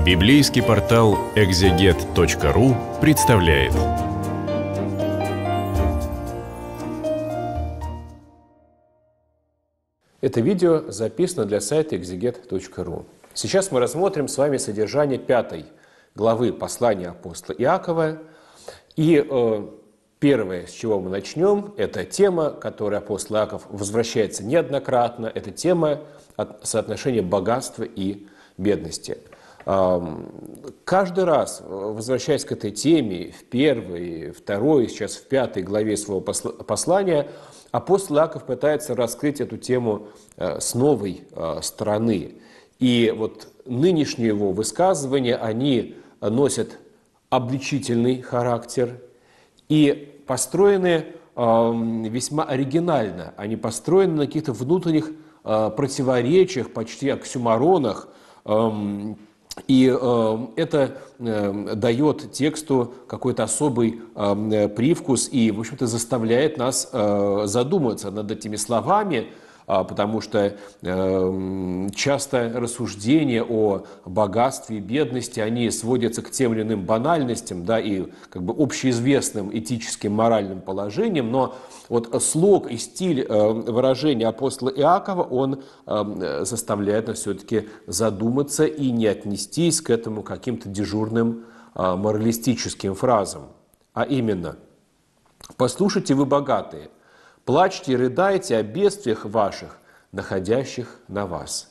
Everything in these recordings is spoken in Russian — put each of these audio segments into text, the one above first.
Библейский портал экзегет.ру представляет. Это видео записано для сайта экзегет.ру. Сейчас мы рассмотрим с вами содержание 5 главы послания апостола Иакова. И первое, с чего мы начнем, это тема, к которой апостол Иаков возвращается неоднократно. Это тема соотношения богатства и бедности. Каждый раз, возвращаясь к этой теме, в 1, 2, сейчас в 5 главе своего послания, апостол Иаков пытается раскрыть эту тему с новой стороны. И вот нынешние его высказывания, они носят обличительный характер и построены весьма оригинально. Они построены на каких-то внутренних противоречиях, почти оксюморонах. И это дает тексту какой-то особый привкус и, в общем-то, заставляет нас задуматься над этими словами, потому что часто рассуждения о богатстве и бедности, они сводятся к тем или иным банальностям, да, и как бы общеизвестным этическим, моральным положениям, но вот слог и стиль выражения апостола Иакова, он заставляет нас все-таки задуматься и не отнестись к этому каким-то дежурным моралистическим фразам. А именно: «Послушайте, вы богатые, плачьте и рыдайте о бедствиях ваших, находящих на вас».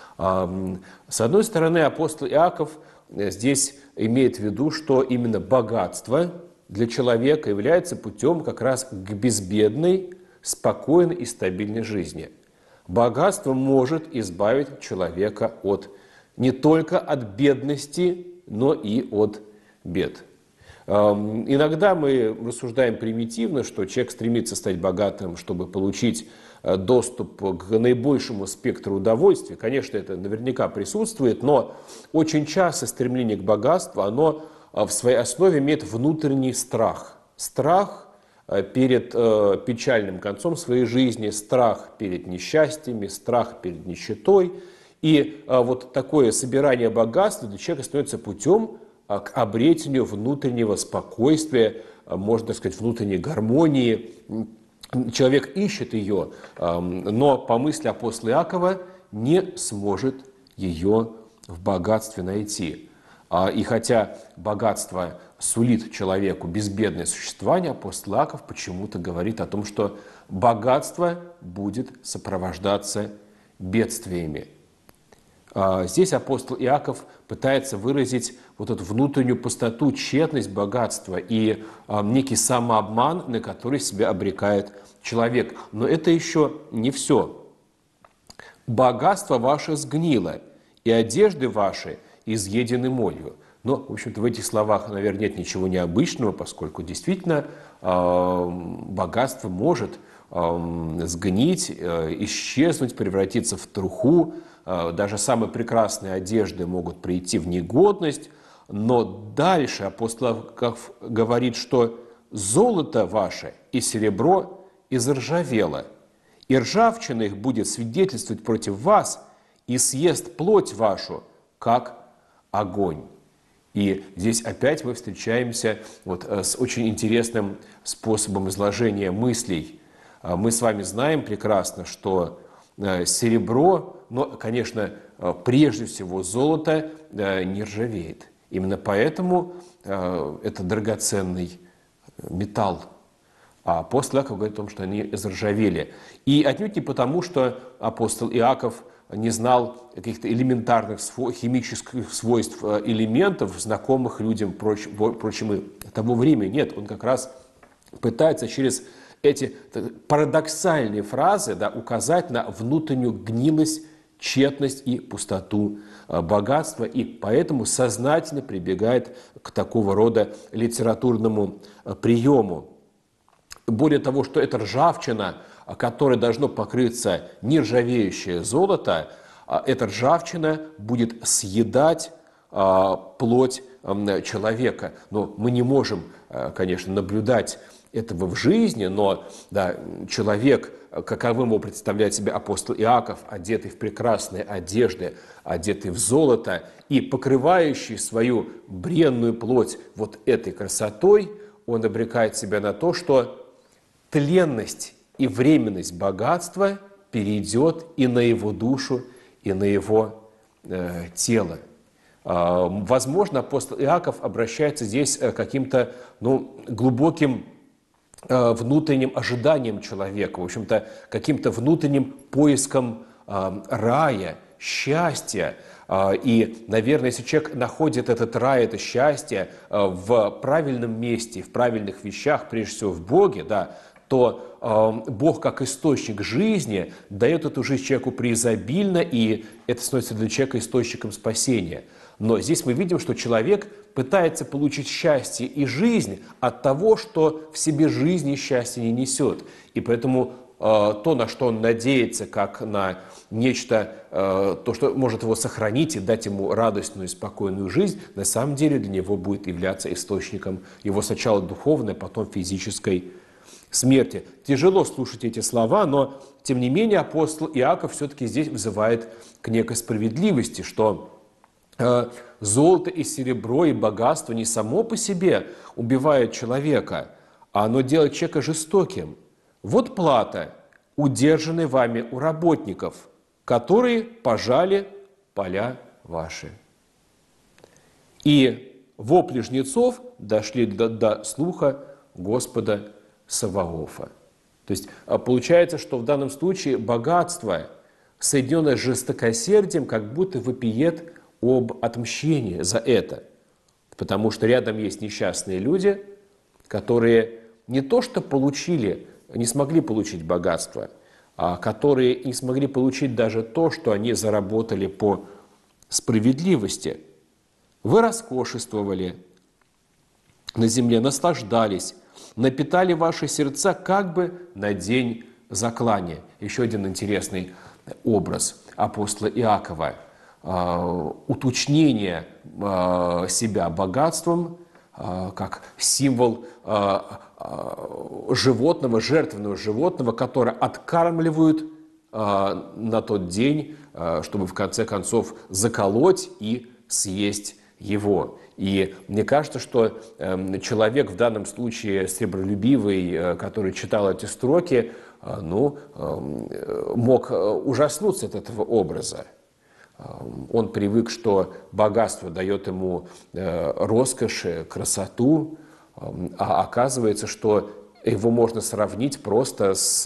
С одной стороны, апостол Иаков здесь имеет в виду, что именно богатство для человека является путем как раз к безбедной, спокойной и стабильной жизни. Богатство может избавить человека не только от бедности, но и от бед. Иногда мы рассуждаем примитивно, что человек стремится стать богатым, чтобы получить доступ к наибольшему спектру удовольствий. Конечно, это наверняка присутствует, но очень часто стремление к богатству, оно в своей основе имеет внутренний страх. Страх перед печальным концом своей жизни, страх перед несчастьями, страх перед нищетой. И вот такое собирание богатства для человека становится путем к обретению внутреннего спокойствия, можно сказать, внутренней гармонии. Человек ищет ее, но по мысли апостола Иакова не сможет ее в богатстве найти. И хотя богатство сулит человеку безбедное существование, апостол Иаков почему-то говорит о том, что богатство будет сопровождаться бедствиями. Здесь апостол Иаков пытается выразить вот эту внутреннюю пустоту, тщетность богатства и некий самообман, на который себя обрекает человек. Но это еще не все. «Богатство ваше сгнило, и одежды ваши изъедены молью». Но, в общем-то, в этих словах, наверное, нет ничего необычного, поскольку действительно богатство может сгнить, исчезнуть, превратиться в труху. Даже самые прекрасные одежды могут прийти в негодность. Но дальше апостол Иаков говорит, что золото ваше и серебро изржавело, и ржавчина их будет свидетельствовать против вас, и съест плоть вашу, как огонь. И здесь опять мы встречаемся с очень интересным способом изложения мыслей. Мы с вами знаем прекрасно, что серебро, но, конечно, прежде всего золото не ржавеет. Именно поэтому это драгоценный металл. А апостол Иаков говорит о том, что они заржавели. И отнюдь не потому, что апостол Иаков не знал каких-то элементарных химических свойств элементов, знакомых людям, впрочем, того времени. Нет, он как раз пытается через эти парадоксальные фразы указать на внутреннюю гнилость, тщетность и пустоту богатства, и поэтому сознательно прибегает к такого рода литературному приему. Более того, что эта ржавчина, которой должно покрыться нержавеющее золото, эта ржавчина будет съедать плоть человека. Но мы не можем, конечно, наблюдать этого в жизни, но человек каковым его представляет себя апостол Иаков, одетый в прекрасные одежды, одетый в золото и покрывающий свою бренную плоть вот этой красотой, он обрекает себя на то, что тленность и временность богатства перейдет и на его душу, и на его тело. Возможно, апостол Иаков обращается здесь к каким-то глубоким внутренним ожиданием человека, в общем-то, каким-то внутренним поиском рая, счастья. И, наверное, если человек находит этот рай, это счастье в правильном месте, в правильных вещах, прежде всего в Боге, да, то Бог как источник жизни дает эту жизнь человеку преизобильно, и это становится для человека источником спасения. Но здесь мы видим, что человек пытается получить счастье и жизнь от того, что в себе жизнь и счастье не несет. И поэтому то, на что он надеется, как на нечто, то, что может его сохранить и дать ему радостную и спокойную жизнь, на самом деле для него будет являться источником его сначала духовной, потом физической смерти. Тяжело слушать эти слова, но, тем не менее, апостол Иаков все-таки здесь вызывает к некой справедливости, что золото и серебро и богатство не само по себе убивает человека, а оно делает человека жестоким. Вот плата, удержанная вами у работников, которые пожали поля ваши. И вопли жнецов дошли до слуха Господа Саваофа. То есть получается, что в данном случае богатство, соединенное с жестокосердием, как будто вопиет об отмщении за это. Потому что рядом есть несчастные люди, которые не то что получили, не смогли получить богатство, а которые не смогли получить даже то, что они заработали по справедливости. Вы роскошествовали на земле, наслаждались, напитали ваши сердца как бы на день заклания. Еще один интересный образ апостола Иакова. Уточнение себя богатством как символ животного, жертвенного животного, которое откармливают на тот день, чтобы в конце концов заколоть и съесть его. И мне кажется, что человек в данном случае сребролюбивый, который читал эти строки, мог ужаснуться от этого образа. Он привык, что богатство дает ему роскошь, красоту, а оказывается, что его можно сравнить просто с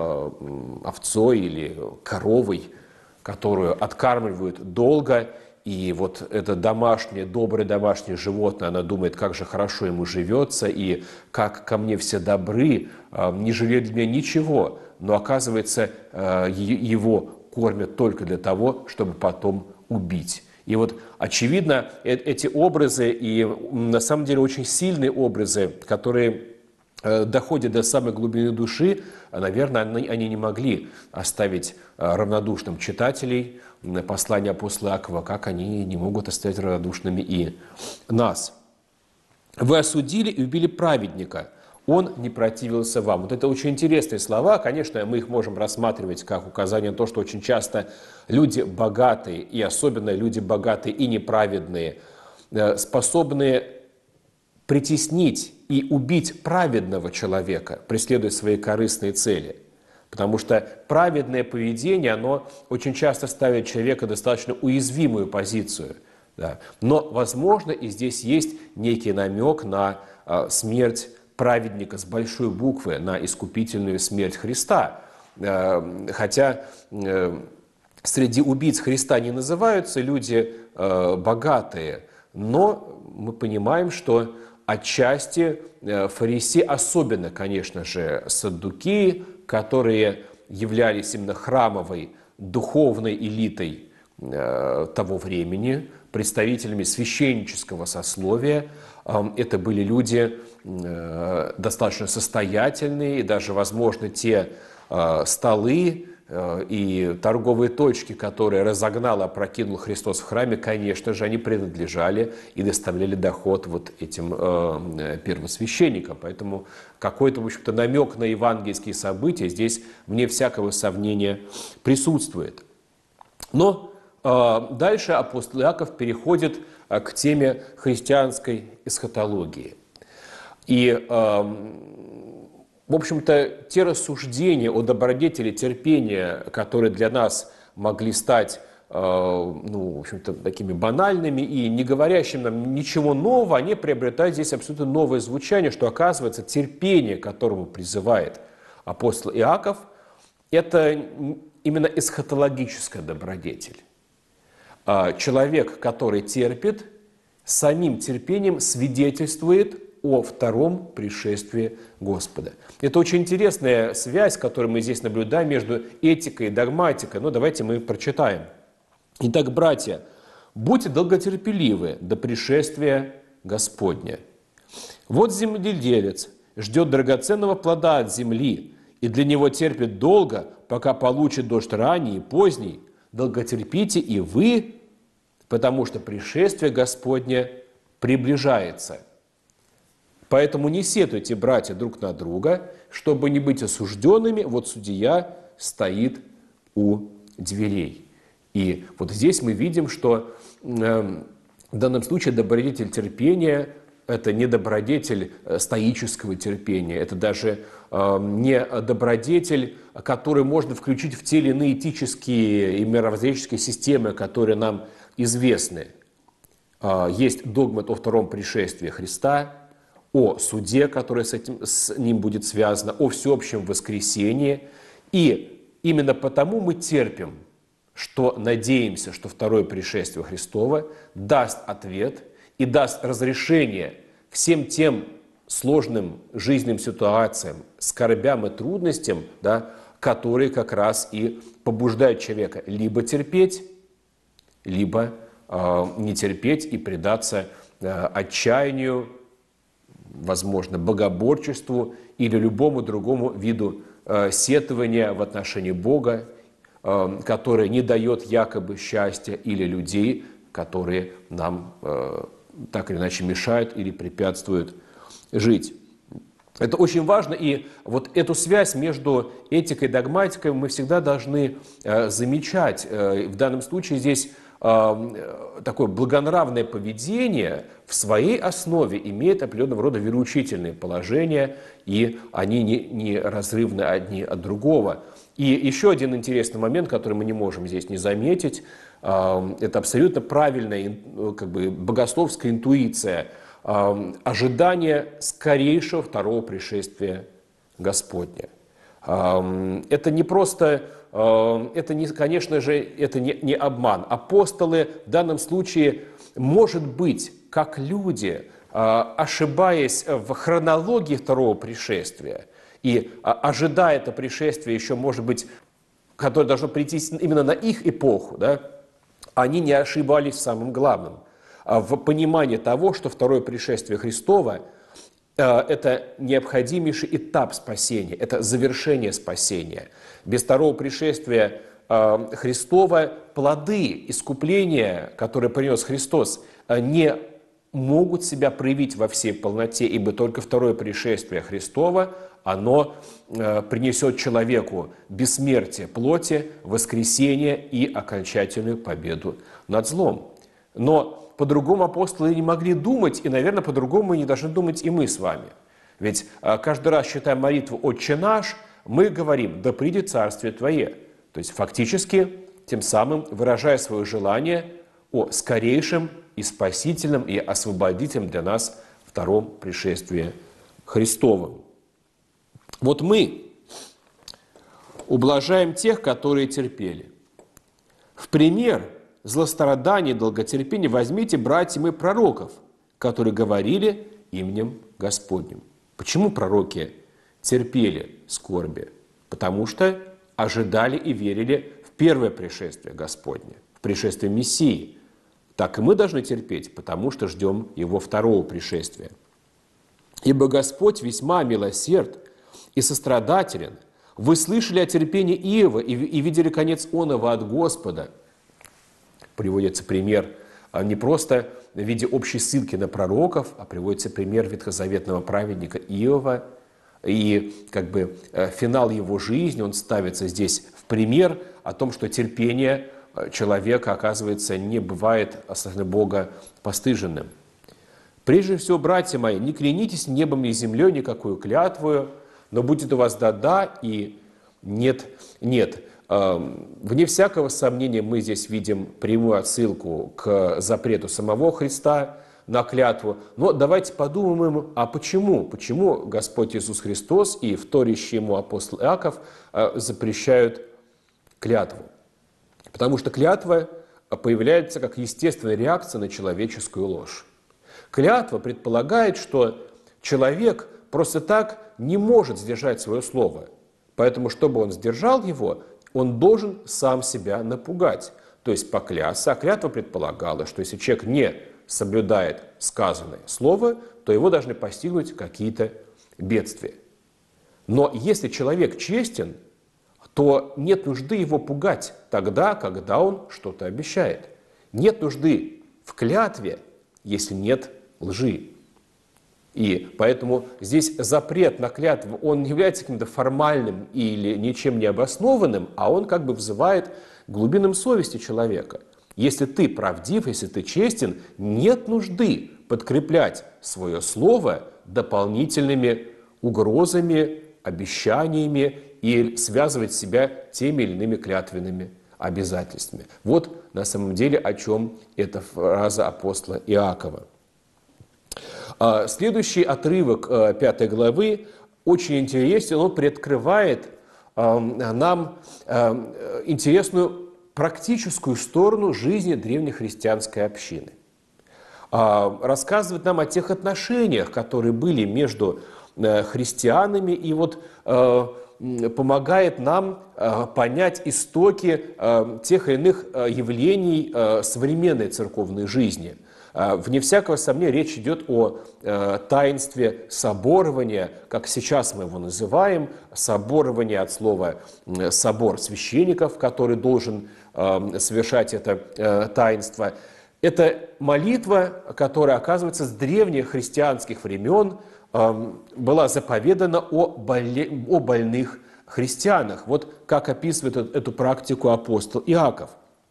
овцой или коровой, которую откармливают долго, и вот это домашнее, доброе домашнее животное, оно думает, как же хорошо ему живется, и как ко мне все добры, не жалеют для меня ничего, но оказывается, его кормят только для того, чтобы потом убить. И вот, очевидно, эти образы, и на самом деле очень сильные образы, которые доходят до самой глубины души, наверное, они не могли оставить равнодушным читателей послания апостола Иакова, как они не могут оставить равнодушными и нас. «Вы осудили и убили праведника, он не противился вам». Вот это очень интересные слова. Конечно, мы их можем рассматривать как указание на то, что очень часто люди богатые, и особенно люди богатые и неправедные, способны притеснить и убить праведного человека, преследуя свои корыстные цели. Потому что праведное поведение, оно очень часто ставит человека в достаточно уязвимую позицию. Да. Но, возможно, и здесь есть некий намек на смерть праведника с большой буквы, на искупительную смерть Христа. Хотя среди убийц Христа не называются люди богатые, но мы понимаем, что отчасти фарисеи, особенно, конечно же, саддукеи, которые являлись именно храмовой, духовной элитой того времени, представителями священнического сословия. Это были люди достаточно состоятельные, и даже, возможно, те столы, и торговые точки, которые разогнал, опрокинул Христос в храме, конечно же, они принадлежали и доставляли доход вот этим первосвященникам. Поэтому какой-то, в общем-то, намек на евангельские события здесь, вне всякого сомнения, присутствует. Но дальше апостол Иаков переходит к теме христианской эсхатологии. И, в общем-то, те рассуждения о добродетели терпения, которые для нас могли стать, в общем-то, такими банальными и не говорящими нам ничего нового, они приобретают здесь абсолютно новое звучание, что, оказывается, терпение, к которому призывает апостол Иаков, это именно эсхатологическая добродетель. Человек, который терпит, самим терпением свидетельствует о втором пришествии Господа. Это очень интересная связь, которую мы здесь наблюдаем между этикой и догматикой. Но давайте мы прочитаем. Итак, братья, будьте долготерпеливы до пришествия Господня. Вот земледелец ждет драгоценного плода от земли, и для него терпит долго, пока получит дождь ранний и поздний. Долготерпите и вы, потому что пришествие Господне приближается. Поэтому не сетуйте, братья, друг на друга, чтобы не быть осужденными. Вот судья стоит у дверей. И вот здесь мы видим, что в данном случае добродетель терпения – это не добродетель стоического терпения, это даже не добродетель, который можно включить в те или иные этические и мировоззренческие системы, которые нам известны. Есть догмат о втором пришествии Христа, о суде, который с ним будет связано, о всеобщем воскресении. И именно потому мы терпим, что надеемся, что второе пришествие Христова даст ответ и даст разрешение всем тем сложным жизненным ситуациям, скорбям и трудностям, да, которые как раз и побуждают человека либо терпеть, либо не терпеть и предаться отчаянию, возможно, богоборчеству или любому другому виду сетования в отношении Бога, которое не дает якобы счастья, или людей, которые нам так или иначе мешают или препятствуют жить. Это очень важно, и вот эту связь между этикой и догматикой мы всегда должны замечать. В данном случае здесь такое благонравное поведение в своей основе имеет определенного рода вероучительные положения, и они не разрывны одни от другого. И еще один интересный момент, который мы не можем здесь не заметить, это абсолютно правильная богословская интуиция, ожидание скорейшего второго пришествия Господня. Это не просто, конечно же, это не обман. Апостолы в данном случае, может быть, как люди, ошибаясь в хронологии второго пришествия и ожидая это пришествие еще, может быть, которое должно прийти именно на их эпоху, да, они не ошибались в самом главном, в понимании того, что второе пришествие Христова – это необходимейший этап спасения, это завершение спасения. Без второго пришествия Христова плоды искупления, которые принес Христос, не могут себя проявить во всей полноте, ибо только второе пришествие Христова, оно принесет человеку бессмертие плоти, воскресение и окончательную победу над злом. Но по-другому апостолы не могли думать, и, наверное, по-другому не должны думать и мы с вами. Ведь каждый раз, читая молитву «Отче наш», мы говорим «Да придет царствие Твое». То есть фактически тем самым выражая свое желание о скорейшем и спасительном и освободительном для нас втором пришествии Христовом. Вот мы ублажаем тех, которые терпели. В пример злострадания и долготерпения возьмите, братья мои, пророков, которые говорили именем Господним. Почему пророки терпели скорби? Потому что ожидали и верили в первое пришествие Господне, в пришествие Мессии. Так и мы должны терпеть, потому что ждем Его второго пришествия. Ибо Господь весьма милосерд и сострадателен, Вы слышали о терпении Иова и видели конец оного от Господа. Приводится пример не просто в виде общей ссылки на пророков, а приводится пример ветхозаветного праведника Иова. И как бы финал его жизни, он ставится здесь в пример о том, что терпение человека, оказывается, не бывает со стороны Бога постыженным. Прежде всего, братья мои, не клянитесь небом и землей никакую клятвою, но будет у вас да-да и нет-нет. Вне всякого сомнения мы здесь видим прямую отсылку к запрету самого Христа на клятву. Но давайте подумаем, а почему? Почему Господь Иисус Христос и вторящий ему апостол Иаков запрещают клятву? Потому что клятва появляется как естественная реакция на человеческую ложь. Клятва предполагает, что человек просто так не может сдержать свое слово. Поэтому, чтобы он сдержал его, он должен сам себя напугать. То есть поклясться. А клятва предполагала, что если человек не соблюдает сказанное слово, то его должны постигнуть какие-то бедствия. Но если человек честен, то нет нужды его пугать тогда, когда он что-то обещает. Нет нужды в клятве, если нет лжи. И поэтому здесь запрет на клятву, он не является каким-то формальным или ничем не обоснованным, а он как бы взывает к глубинам совести человека. Если ты правдив, если ты честен, нет нужды подкреплять свое слово дополнительными угрозами, обещаниями и связывать себя теми или иными клятвенными обязательствами. Вот на самом деле о чем эта фраза апостола Иакова. Следующий отрывок 5 главы очень интересен, он приоткрывает нам интересную практическую сторону жизни древнехристианской общины. Рассказывает нам о тех отношениях, которые были между христианами, и вот помогает нам понять истоки тех или иных явлений современной церковной жизни. Вне всякого сомнения речь идет о таинстве соборования, как сейчас мы его называем, соборование от слова «собор священников», который должен совершать это таинство. Это молитва, которая, оказывается, с древних христианских времен была заповедана о больных христианах. Вот как описывает эту практику апостол Иаков.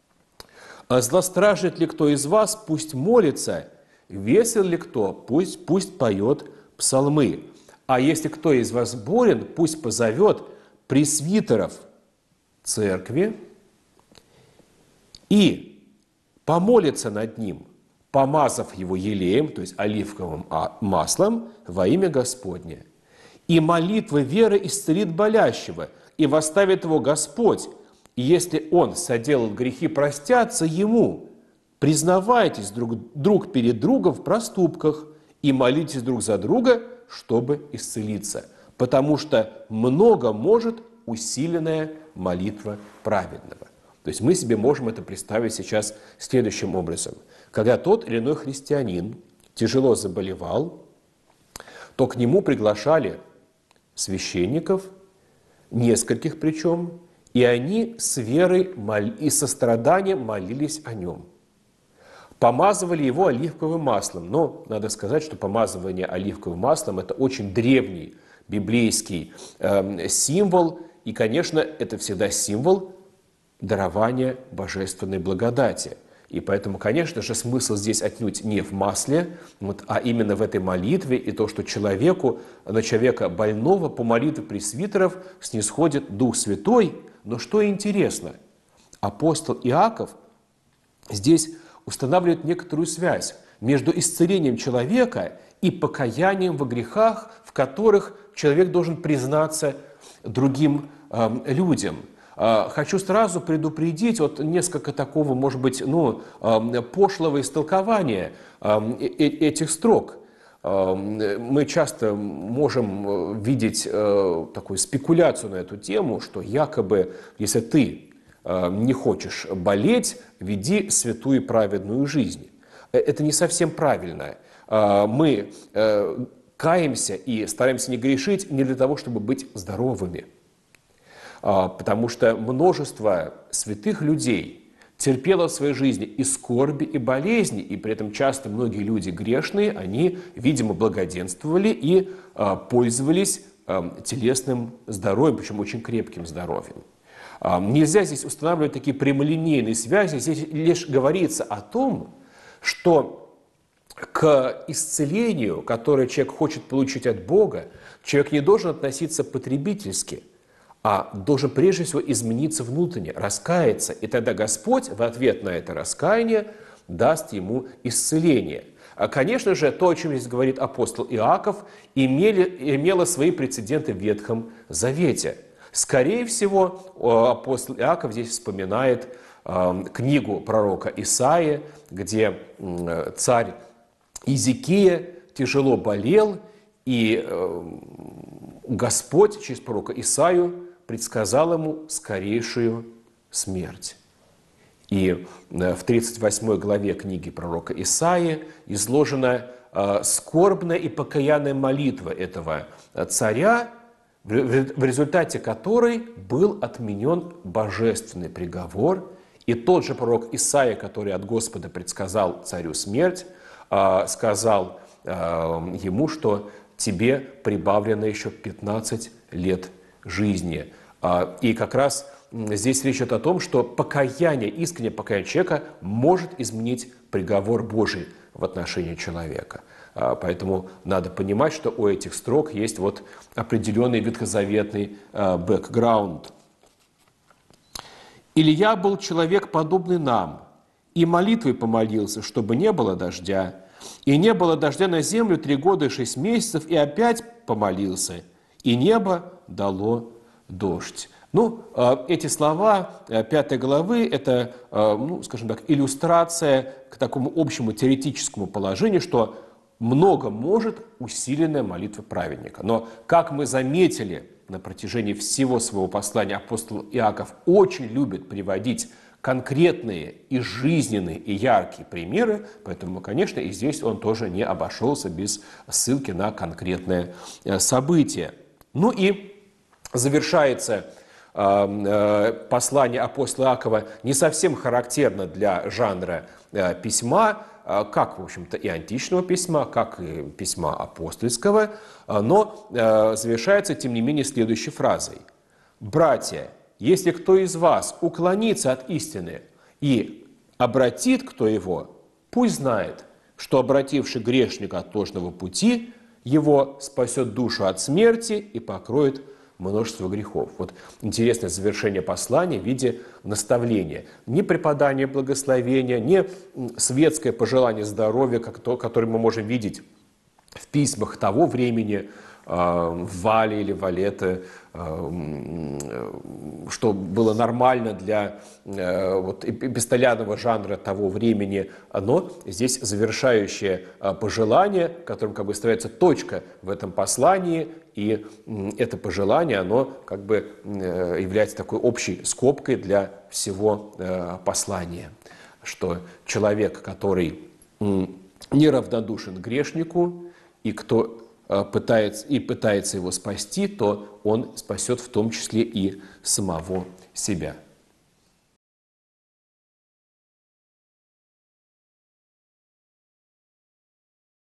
«Злостражит ли кто из вас, пусть молится, весел ли кто, пусть поет псалмы. А если кто из вас болен, пусть позовет пресвитеров церкви и помолится над ним, помазав его елеем, то есть оливковым маслом, во имя Господне. И молитва веры исцелит болящего, и восставит его Господь. И если он соделал грехи, простятся ему. Признавайтесь друг перед другом в проступках и молитесь друг за друга, чтобы исцелиться. Потому что много может усиленная молитва праведного». То есть мы себе можем это представить сейчас следующим образом. Когда тот или иной христианин тяжело заболевал, то к нему приглашали священников, нескольких причем, и они с верой и состраданием молились о нем. Помазывали его оливковым маслом. Но надо сказать, что помазывание оливковым маслом – это очень древний библейский символ. И, конечно, это всегда символ дарования божественной благодати. И поэтому, конечно же, смысл здесь отнюдь не в масле, а именно в этой молитве, и то, что на человека больного по молитве пресвитеров снисходит Дух Святой. Но что интересно, апостол Иаков здесь устанавливает некоторую связь между исцелением человека и покаянием во грехах, в которых человек должен признаться другим людям. Хочу сразу предупредить от несколько такого, может быть, пошлого истолкования этих строк. Мы часто можем видеть такую спекуляцию на эту тему, что якобы, если ты не хочешь болеть, веди святую и праведную жизнь. Это не совсем правильно. Мы каемся и стараемся не грешить не для того, чтобы быть здоровыми. потому что множество святых людей терпело в своей жизни и скорби, и болезни, и при этом часто многие люди грешные, они, видимо, благоденствовали и пользовались телесным здоровьем, причем очень крепким здоровьем. Нельзя здесь устанавливать такие прямолинейные связи, здесь лишь говорится о том, что к исцелению, которое человек хочет получить от Бога, человек не должен относиться потребительски, а должен прежде всего измениться внутренне, раскаяться. И тогда Господь в ответ на это раскаяние даст ему исцеление. Конечно же, то, о чем здесь говорит апостол Иаков, имело свои прецеденты в Ветхом Завете. Скорее всего, апостол Иаков здесь вспоминает книгу пророка Исаии, где царь Иезекия тяжело болел, и Господь через пророка Исаию предсказал ему скорейшую смерть. И в 38 главе книги пророка Исаии изложена скорбная и покаянная молитва этого царя, в результате которой был отменен божественный приговор. И тот же пророк Исаия, который от Господа предсказал царю смерть, сказал ему, что тебе прибавлено еще 15 лет жизни. И как раз здесь речь идет о том, что покаяние, искреннее покаяние человека может изменить приговор Божий в отношении человека. Поэтому надо понимать, что у этих строк есть вот определенный ветхозаветный бэкграунд. «Илья был человек, подобный нам, и молитвой помолился, чтобы не было дождя. И не было дождя на землю 3 года и 6 месяцев, и опять помолился, и небо дало дождь». Эти слова 5 главы – это, скажем так, иллюстрация к такому общему теоретическому положению, что много может усиленная молитва праведника. Но, как мы заметили на протяжении всего своего послания, апостол Иаков очень любит приводить конкретные и жизненные, и яркие примеры, поэтому, конечно, и здесь он тоже не обошелся без ссылки на конкретное событие. И завершается послание апостола Иакова не совсем характерно для жанра письма, как, в общем-то, и античного письма, как и письма апостольского, но завершается, тем не менее, следующей фразой. «Братья, если кто из вас уклонится от истины и обратит кто его, пусть знает, что обративший грешника от ложного пути, его спасет душу от смерти и покроет множество грехов». Вот интересное завершение послания в виде наставления. Не преподание благословения, не светское пожелание здоровья, которое мы можем видеть в письмах того времени, в Вале или Валете, что было нормально для эпистолярного жанра того времени, но здесь завершающее пожелание, которым как бы ставится точка в этом послании, и это пожелание, оно как бы является такой общей скобкой для всего послания, что человек, который неравнодушен к грешнику, и кто пытается его спасти, то он спасет в том числе и самого себя.